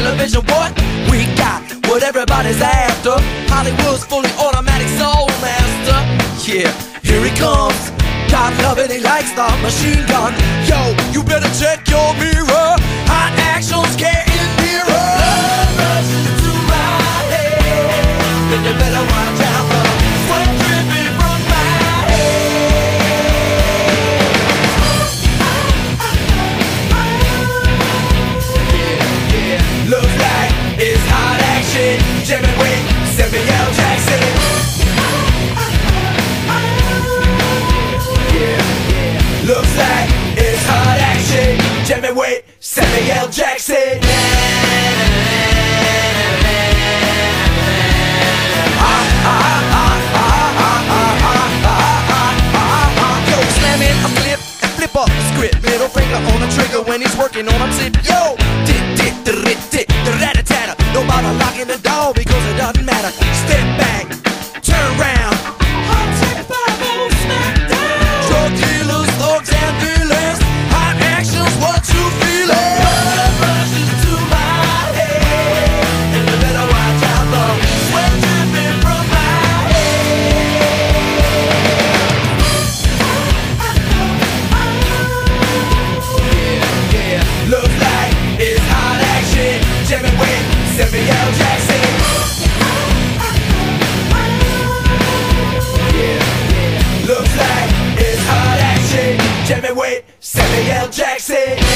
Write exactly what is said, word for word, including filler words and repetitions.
television, what? We got what everybody's after. Hollywood's fully automatic soul master. Yeah, here he comes. God love it, he likes the machine gun. Yo, you better check your mirror. Hot action's getting nearer. Blood rushes to my head, then you better watch out for sweat dripping from my head. Yeah, yeah, looks like it's hot action. Jimmy Wade, Samuel Jackson. Looks like it's hot action. Jimmy Wade, Samuel Jackson. Yo, slamming a flip and flip up the script. Middle finger on the trigger when he's working on a tip. Yo, tick tick the rit tick the rat a tatter. No bother locking the door because it doesn't matter. Step back, turn round. Samuel Jackson. Yeah, yeah. Looks like it's hot action. Jimmy Wade, Samuel Jackson.